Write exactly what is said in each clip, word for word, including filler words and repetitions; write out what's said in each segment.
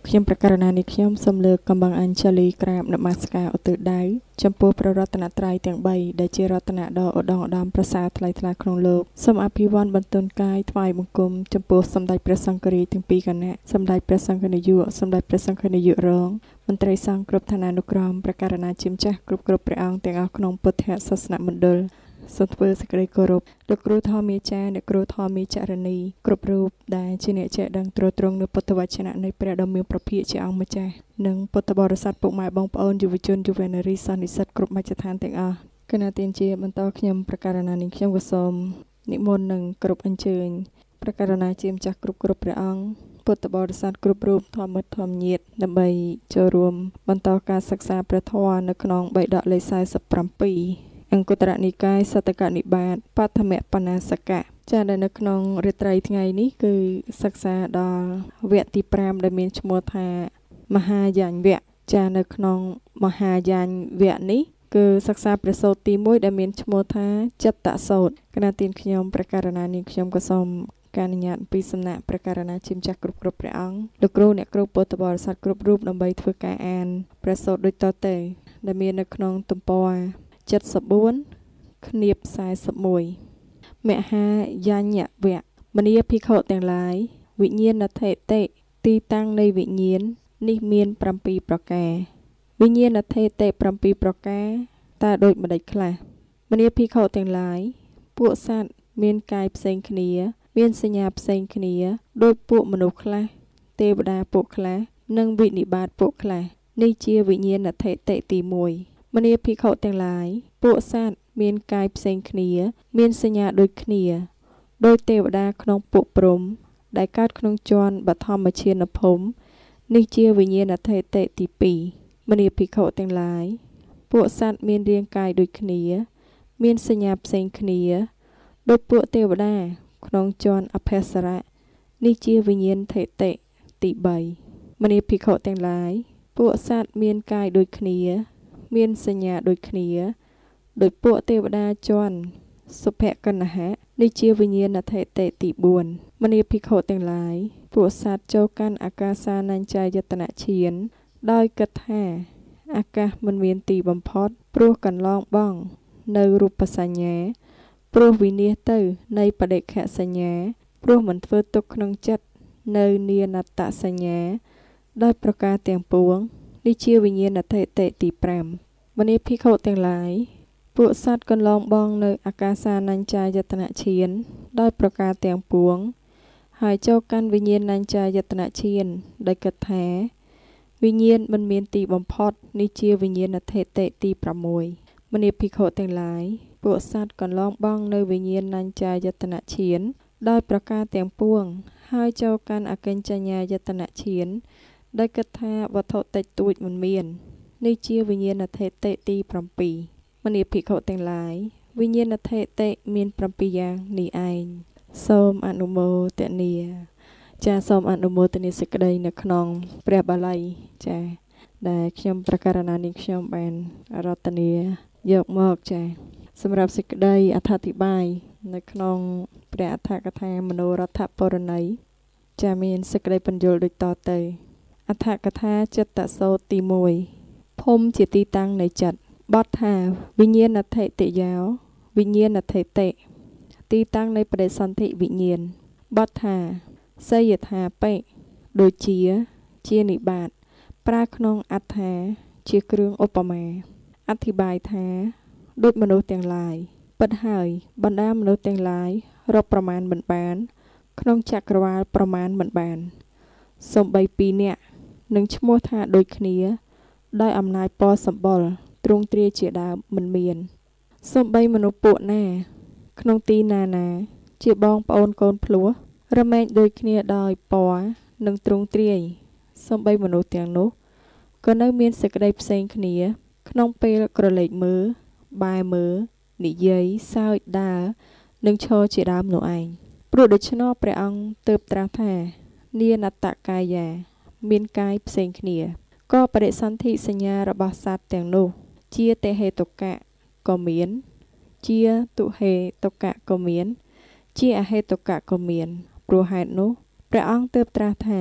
ខ្ញុំប្រកាសណានេះខ្ញុំសូមលើកកំបាំងអញ្ជលីក្រាបនមស្ការឧទ្ទិសដៅចំពោះព្រះរតនត្រ័យទាំងបីដែលជារតនៈដ៏ឧត្តមឧត្តមប្រសើរថ្លៃថ្លាក្នុងលោកសូមអភិវ័ណ្ណបន្ទន់កាយថ្វាយបង្គំចំពោះសម្ដេចព្រះសង្ឃរាជទាំងពីរគណៈសម្ដេចព្រះសង្ឃនាយកសម្ដេចព្រះសង្ឃនាយករងមន្ត្រីសង្ឃគ្រប់ឋានានុក្រមប្រកាសណាជាម្ចាស់គ្រប់គ្រប់ព្រះអង្គទាំងអស់ក្នុងពុទ្ធសាសនមណ្ឌលសូមធ្វើសេចក្តីគោរពលោកគ្រូធម្មាចារ្យអ្នកគ្រូធម្មាចរណីគ្រប់រូបដែលជាអ្នកចេះដឹងត្រួតត្រងនៅពុទ្ធវចនៈនៃព្រះដ៏មានព្រះភិក្ខជាអង្គម្ចាស់និងពុទ្ធបរិស័ទពុកម៉ែបងប្អូនយុវជនយុវនារីសិស្សនិស្សិតគ្រប់មជ្ឈដ្ឋានទាំងអស់គណៈទានជាបន្តខ្ញុំប្រកាសណានេះខ្ញុំក៏សូមនិមន្តនិងគ្រប់អញ្ជើញប្រកាសណាជាម្ចាស់គ្រប់គ្រប់ព្រះអង្គពុទ្ធបរិស័ទគ្រប់រូបធម្មធម្មញាតដើម្បីចូលរួមបន្តការសិក្សាព្រះធម៌នៅក្នុងបេដកលេខសែសិបប្រាំពីរអង្គតរនិកាយសតកនិបាតបឋមបញ្ញាសកៈចាដែលនៅក្នុងរាត្រីថ្ងៃនេះគឺសិក្សាដល់វគ្គទីប្រាំដែលមានឈ្មោះថាមហាយាញវគ្គចានៅក្នុងមហាយាញវគ្គនេះគឺសិក្សាព្រះសូត្រទីមួយដែលមានឈ្មោះថាចិត្តសូត្រគណៈទានខ្ញុំប្រកាសណានេះខ្ញុំក៏សូមការអនុញ្ញាតពីសំណាក់ព្រះករណាជាម្ចាស់គ្រប់គ្រប់ព្រះអង្គលោកគ្រូអ្នកគ្រូពុទ្ធបរិស័ទគ្រប់រូបដើម្បីធ្វើការអានព្រះសូត្រដូចតទៅដែលមាននៅក្នុងទំព័រចិតសបួនឃ្នៀបខ្សែសិបមួយមហាយាញវគ្គមនីភិក្ខុទាំងឡាយវិញ្ញាណថេតិទីតាំងនៃវិញ្ញាណនេះមានប្រាំពីរប្រការវិញ្ញាណថេតិប្រាំពីរប្រការតើដូចម្ដេចខ្លះមនីភិក្ខុទាំងឡាយពួកសត្វមានកាយផ្សេងគ្នាមានសញ្ញាផ្សេងគ្នាដោយពួកមនុស្សខ្លះទេវតាពួកខ្លះនិងវិនិបាតពួកខ្លះនេះជាវិញ្ញាណថេតិទីមួយមនីភិក្ខុទាំងឡាយពួកសត្វមានកាយផ្សេងគ្នាមានសញ្ញាដូចគ្នាដោយទេវតាក្នុងពួកព្រហ្មដែលកើតក្នុងជាន់បឋមឈានភូមិនេះជាវិញ្ញាណថេតិទីពីរមនីភិក្ខុទាំងឡាយពួកសត្វមានរាងកាយដូចគ្នាមានសញ្ញាផ្សេងគ្នាដោយពួកទេវតាក្នុងជាន់អប្សរៈនេះជាវិញ្ញាណថេតិទីបីមនីភិក្ខុទាំងឡាយពួកសត្វមានកាយដូចគ្នាមានសញ្ញាដូចគ្នាដោយពួកទេវតាជាន់សុភគណហៈនេះជាវិញ្ញាណថេតិទីបួនមនីភិក្ខុទាំងឡាយពួកសត្វចូលកាន់អាកាសានញ្ចាយតនឈានដោយគិតថាអាកាសមិនមានទីបំផុតព្រោះកន្លងបង់នៅរូបសញ្ញាព្រោះវិនាសទៅនៃបដិខសញ្ញាព្រោះមិនធ្វើទុកក្នុងចិត្តនៅនាណត្តសញ្ញាដោយប្រការទាំងពួងនេះជាវិញ្ញាណថេតិទីប្រាំមនីភិក្ខុទាំងឡាយពួកសត្វកន្លងបងនៅអាកាសានញ្ចាយតនឈានដោយប្រការទាំងពួងហើយចូលកាន់វិញ្ញាណញ្ចាយតនឈានដោយគិតថាវិញ្ញាណមិនមានទីបំផុតនេះជាវិញ្ញាណថេតិទីប្រាំមួយមនីភិក្ខុទាំងឡាយពួកសត្វកន្លងបងនៅវិញ្ញាណញ្ចាយតនឈានដោយប្រការទាំងពួងហើយចូលកាន់អកិញ្ចញ្ញាយតនឈានដោយគិតថាវត្ថុតិចតួចមិនមាននេះជាវិញ្ញាណថេតិទីប្រាំពីរមនីភិក្ខុទាំងឡាយវិញ្ញាណថេតិមានប្រាំពីរយ៉ាងនេះឯងសូមអនុមោទនាចាសូមអនុមោទនាសេចក្តីនៅក្នុងព្រះបាលីចាដែលខ្ញុំប្រកាសណានេះខ្ញុំបានរតនាយកមកចាសម្រាប់សេចក្តីអត្ថាធិប្បាយនៅក្នុងព្រះអដ្ឋកថាមនោរដ្ឋពរណីចាមានសេចក្តីបញ្យល់ដូចតទៅអដ្ឋកថាចិត្តសូត្រទីមួយភូមិជាទីតាំងនៃចិត្តបទថាវិញ្ញាណថេតិយោវិញ្ញាណថេតិទីតាំងនៃបដិសន្ធិវិញ្ញាណបទថាសយថាបេដូចជាជានិបាតប្រើក្នុងអត្ថាជាគ្រឿងឧបមាអធិប្បាយថាដូចមនុស្សទាំងឡាយពិតហើយបណ្ដាមនុស្សទាំងឡាយរកប្រមាណមិនបានក្នុងចក្រវាលប្រមាណមិនបានសូម្បីពីរនាក់នឹងឈ្មោះថាដូចគ្នាដោយអំណាចពណ៌សម្បុរទ្រង់ទ្រាយជាដើមមិនមានសូម្បីមនុស្សពួកណាក្នុងទីណាណាជាបងប្អូនកូនភ្លោះរមែងដូចគ្នាដោយពណ៌និងទ្រង់ទ្រាយសូម្បីមនុស្សទាំងនោះក៏នៅមានសេចក្តីផ្សេងគ្នាក្នុងពេលក្រឡេកមើលបែរមើលនិយាយសើចដើរនិងឈរជាដើមនោះឯងព្រោះដូច្នោះព្រះអង្គទើបត្រាស់ថានាណត្តកាយាមានកាយផ្សេងគ្នាក៏បដិសន្ធិសញ្ញារបស់សត្វទាំងនោះជាទេហេតុកៈក៏មានជាទុហេតុកៈក៏មានជាអហេតុកៈក៏មានព្រោះហេតុនោះព្រះអង្គទើបត្រាស់ថា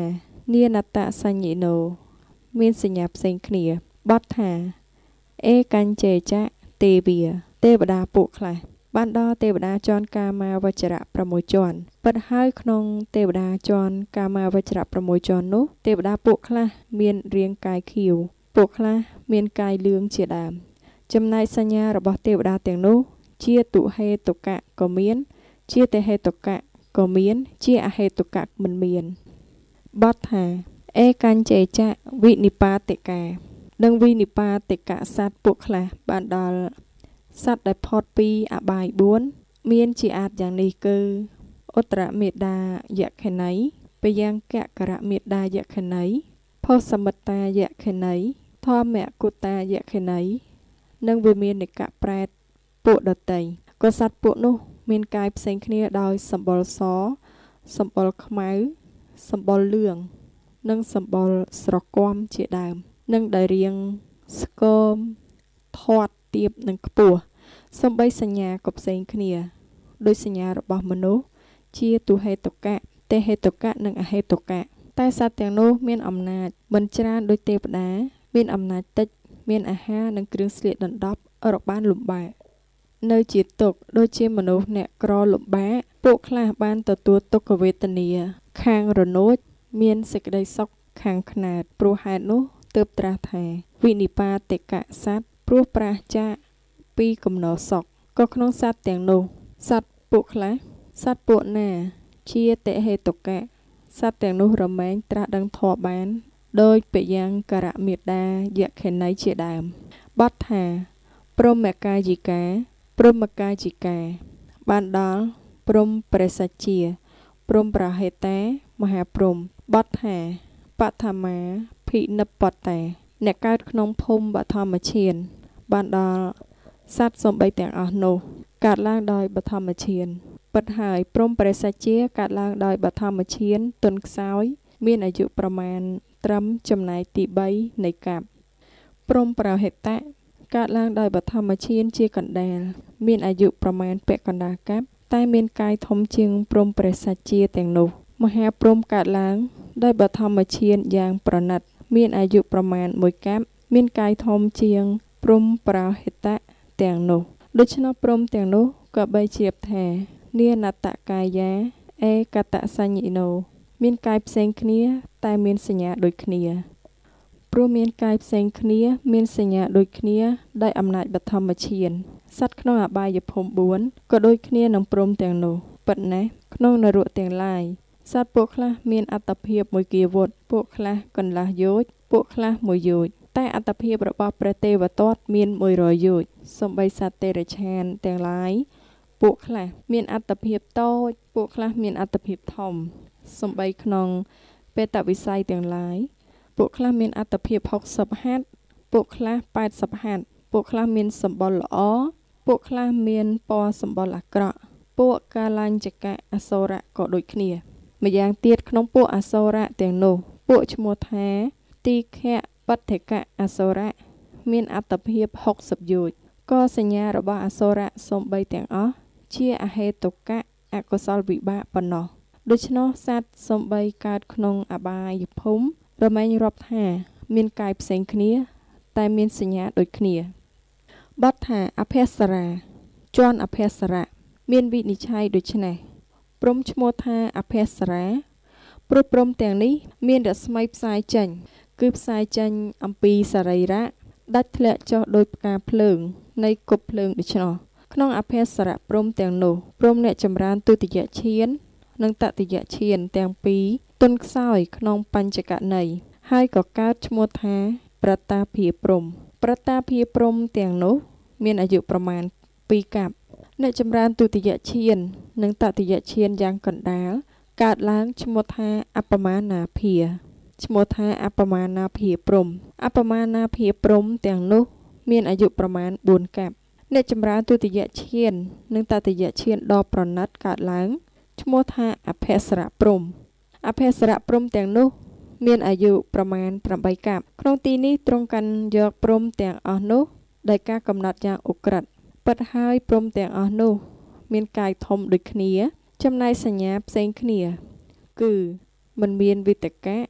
នាណតសញ្ញិណូមានសញ្ញាផ្សេងគ្នាបទថាអេកញ្ចេចៈទេវាទេវតាពួកខ្លះបានដល់ទេវតាជាន់កាមាវចរៈ6ជាន់ពិតហើយក្នុងទេវតាជាន់កាមាវចរៈ6ជាន់នោះទេវតាពួកខ្លះមានរាងកាយខៀវពួកខ្លះមានកាយលឿងជាដើមចំណែកសញ្ញារបស់ទេវតាទាំងនោះជាទុហេតុកៈក៏មានជាទេហេតុកៈក៏មានជាអហេតុកៈមិនមានបទថាអេកញ្ចេចៈវិនិបាតិកានិងវិនិបាតិកៈសត្វពួកខ្លះបានដល់សត្វដែលផុតពីអបាយបួនមានជាអាចយ៉ាងនេះគឺឧត្តរមេដាយក្ខិណីពយ៉ាងកករមេដាយក្ខិណីផុសមិត្តាយក្ខិណីធម្មគុតាយក្ខិណីនិងវិមាននិកៈប្រែតពួកដតីក៏សត្វពួកនោះមានកាយផ្សេងគ្នាដោយសម្បុរសសម្បុរខ្មៅសម្បុរលឿងនិងសម្បុរស្រគាំជាដើមនិងដោយរាងស្គមធាត់ទាបនិងខ្ពស់សំបីសញ្ញាក៏ផ្សេងគ្នាដោយសញ្ញារបស់មនុស្សជាទុហេតុកៈទេហេតុកៈនិងអហេតុកៈតែសត្វទាំងនោះមានអំណាចមិនច្រើនដោយទេវតាមានអំណាចតិចមានអាហារនិងគ្រឿងស្លៀកដណ្ដប់រកបានលំបាកនៅជាទុក្ខដូចជាមនុស្សអ្នកក្រលំបាកពួកខ្លះបានទទួលទុក្ខវេទនាខាងរនួចមានសេចក្តីសុខខាងខ្នើតព្រោះហេតុនោះទើបត្រាស់ថាវិនិបាតិកៈសត្វព្រោះប្រាសចាកពីកំណរសុខក៏ក្នុងសត្វទាំងនោះសត្វពួកខ្លះសត្វពួកណាជាតិហេតុកៈសត្វទាំងនោះរមែងត្រាស់ដឹងធម៌បានដោយពយ៉ាងករមេដាយក្ខិណីជាដើមបទថាព្រហ្មកាយិកាព្រហ្មកាយិកាបានដល់ព្រហ្មព្រះសច្ជាព្រហ្មប្រហេតាមហាព្រហ្មបទថាបឋមាភិនិព្វតាអ្នកកើតក្នុងភូមិបឋមឈានបានដល់សត្វសំបីទាំងអស់នោះកើតឡើងដោយបឋមឈានពិតហើយព្រហ្មព្រះសច្ជាកើតឡើងដោយបឋមឈានទុនខ្សោយមានអាយុប្រមាណត្រឹមចំណែកទីបីនៃកាប់ព្រហ្មប្រហេតៈកើតឡើងដោយបឋមឈានជាកណ្ដាលមានអាយុប្រមាណពាក់កណ្ដាលកាប់តែមានកាយធំជាងព្រហ្មព្រះសច្ជាទាំងនោះមហាព្រហ្មកើតឡើងដោយបឋមឈានយ៉ាងប្រណិតមានអាយុប្រមាណមួយកាប់មានកាយធំជាងព្រហ្មប្រហេតៈទាំងនោះដូច្នោះព្រហ្មទាំងនោះក៏បីជ្រាបថានាណតកាយាអេកតសញ្ញិណូមានកាយផ្សេងគ្នាតែមានសញ្ញាដូចគ្នាព្រោះមានកាយផ្សេងគ្នាមានសញ្ញាដូចគ្នាដោយអំណាចបឋមឈានសត្វក្នុងអបាយភូមិបួនក៏ដូចគ្នានឹងព្រហ្មទាំងនោះពិតណាស់ក្នុងនរកទាំងឡាយសត្វពួកខ្លះមានអត្តភាពមួយគាវុតពួកខ្លះកន្លះយោជពួកខ្លះមួយយោជតែអត្តភាពរបស់ព្រះទេវទត្តមានមួយរយយោជសំបីសត្វទេរឆានទាំងឡាយពួកខ្លះមានអត្តភាពតូចពួកខ្លះមានអត្តភាពធំសំបីក្នុងបេតវិស័យទាំងឡាយពួកខ្លះមានអត្តភាពហុកសិបហត្ថពួកខ្លះប៉ែតសិបហត្ថពួកខ្លះមានសម្បុរល្អពួកខ្លះមានពណ៌សម្បុរអាក្រក់ពួកកាលាញ្ចកៈអសូរៈក៏ដូចគ្នាម្យ៉ាងទៀតក្នុងពួកអសូរៈទាំងនោះពួកឈ្មោះថាទីខៈបដ្ឋិកៈអសូរៈមានអត្តភាពហុកសិបយោជក៏សញ្ញារបស់អសូរៈសំបីទាំងអស់ជាអហេតុកៈអកុសលវិបាកប៉ុណ្ណោះដូច្នោះសត្វសំបីកើតក្នុងអបាយភូមិរមែងរាប់ថាមានកាយផ្សេងគ្នាតែមានសញ្ញាដូចគ្នាបទថាអភស្សរាជាន់អភស្សរៈមានវិនិច្ឆ័យដូចនេះព្រហ្មឈ្មោះថាអភស្សរាព្រោះព្រហ្មទាំងនេះមានរស្មីផ្សាយចេញគឺផ្សាយចេញអំពីសរីរៈដាច់ធ្លាក់ចុះដោយផ្កាភ្លើងនៃគប់ភ្លើងដូច្នោះក្នុងអភស្សរៈព្រហ្មទាំងនោះព្រហ្មអ្នកចម្រើនទុតិយឈាននិងតតិយឈានទាំងពីរទុនខ្សោយក្នុងបញ្ចកណីហើយក៏កើតឈ្មោះថាប្រតាភាព្រហ្មប្រតាភាព្រហ្មទាំងនោះមានអាយុប្រមាណពីរកាប់អ្នកចម្រើនទុតិយឈាននិងតតិយឈានយ៉ាងកណ្ដាលកើតឡើងឈ្មោះថាអបមានាភាឈ្មោះថាអបមានាភាព្រហ្មអបមានាភាព្រហ្មទាំងនោះមានអាយុប្រមាណបួនកាប់អ្នកចម្រើនទុតិយឈាននិងតតិយឈានដ៏ប្រណិតកើតឡើងឈ្មោះថាអភស្សរៈព្រហ្មអភស្សរៈព្រហ្មទាំងនោះមានអាយុប្រមាណប្រាំបីកាប់ក្នុងទីនេះទ្រង់កាន់យកព្រហ្មទាំងអស់នោះដោយការកំណត់យ៉ាងឧក្រិដ្ឋពិតហើយព្រហ្មទាំងអស់នោះមានកាយធំដូចគ្នាចំណែកសញ្ញាផ្សេងគ្នាគឺមិនមានវិតកៈ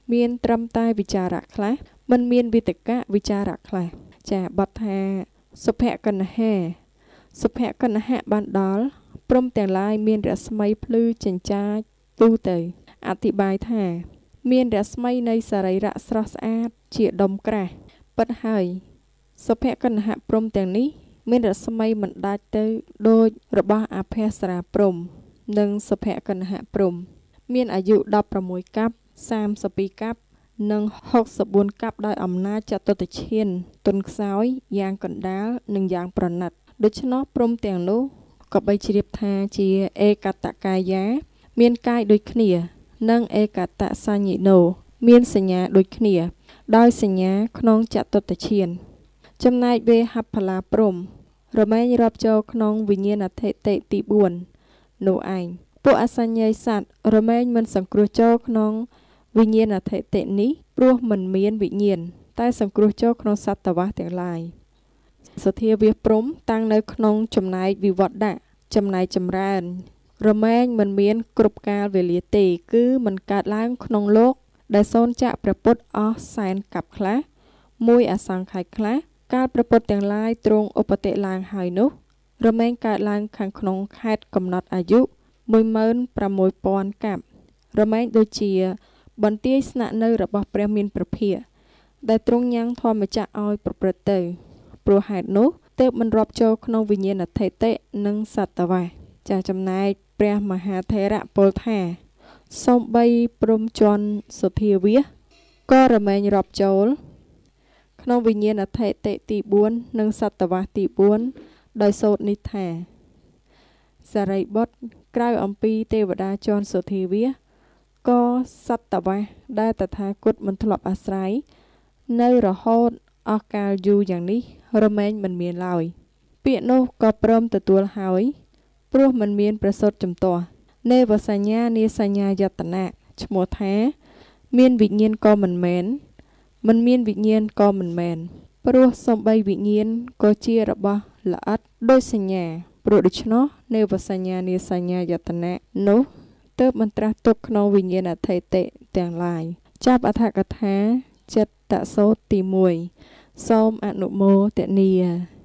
មានត្រឹមតែវិចារៈខ្លះមិនមានវិតកៈវិចារៈខ្លះចាបទថាសុភកណ្ហាសុភកណ្ហៈបានដល់ព្រមទាំងឡាយមានរស្មីភ្លឺចិញ្ចាចទូទៅអធិប្បាយថាមានរស្មីនៃសរីរៈស្រស់ស្អាតជាដុំក្រាស់ពិតហើយសុភកណ្ហៈព្រំទាំងនេះមានរស្មីមិនដាច់ទៅដូចរបស់អភសរាព្រំនិងសុភកណ្ហៈព្រំមានអាយុដប់ប្រាំមួយកាប់សាមសិបពីរកាប់និងហុកសិបបួនកាប់ដោយអំណាចចតុតឈានទុនខ្សោយយ៉ាងកណ្ដាលនិងយ៉ាងប្រណិតដូច្នោះព្រំទាំងនោះក៏បីជ្រាបថាជាឯកតកាយាមានកាយដូចគ្នានិងឯកតសញ្ញិណូមានសញ្ញាដូចគ្នាដោយសញ្ញាក្នុងចតុតឈានចំណែកវេហបលាព្រំរមែងរាប់ចូលក្នុងវិញ្ញាណអធិតិទីបួននោះឯងពួកអសញ្ញ័យសត្វរមែងមិនសង្គ្រោះចូលក្នុងវិញ្ញាណអធិតិនេះព្រោះមិនមានវិញ្ញាណតែសង្គ្រោះចូលក្នុងសតវៈទាំងឡាយសទ្ធាវាព្រំតាំងនៅក្នុងចំណែកវិវត្តៈចំណែកចម្រើនរមែងមិនមានគ្រប់កាលវេលាទេគឺមិនកើតឡើងក្នុងលោកដែលសូនចាក់ព្រះពុទ្ធអស់សែនកាប់ខ្លះមួយអសង្ខ័យខ្លះកាលព្រះពុទ្ធទាំងឡាយទ្រង់ឧបតិឡើងហើយនោះរមែងកើតឡើងខាងក្នុងខេត្តកំណត់អាយុមួយម៉ឺនប្រាំមួយពាន់កាប់រមែងដូចជាបន្ទាយស្នាក់នៅរបស់ព្រះមានព្រះភិក្ខដែលទ្រង់ញ៉ាំងធម្មចក្រឲ្យប្រព្រឹត្តទៅព្រោះហេតុនោះទើបមិនរាប់ចូលក្នុងវិញ្ញាណអធិតិនិងសតវៈចាចំណែកព្រះមហាថេរៈពោលថាសូម្បីព្រំជន់សុធាវាសក៏រមែងរាប់ចូលក្នុងវិញ្ញាណអធិតិទីបួននិងសតវៈទីបួនដោយសូត្រនេះថាសារីបុត្រក្រៅអំពីទេវតាជន់សុធាវាសក៏សតវៈដែលតថាគតមិនធ្លាប់អាស្រ័យនៅរហូតអស់កាលយូរយ៉ាងនេះរមែងមិនមានឡើយពាក្យនោះក៏ព្រមទទួលហើយព្រោះមិនមានប្រសូតចំទាស់នេវសញ្ញានាសញ្ញាយតនៈឈ្មោះថាមានវិញ្ញាណក៏មិនមែនមិនមានវិញ្ញាណក៏មិនមែនព្រោះសំបីវិញ្ញាណក៏ជារបស់ល្អិតដោយសញ្ញាព្រោះដូច្នោះនេវសញ្ញានាសញ្ញាយតនៈនោះទើបមិនត្រាស់ទុកក្នុងវិញ្ញាណអធិតិទាំងឡាយចាប់អត្ថកថាចិត្តសូត្រទីមួយសូមអនុមោទនា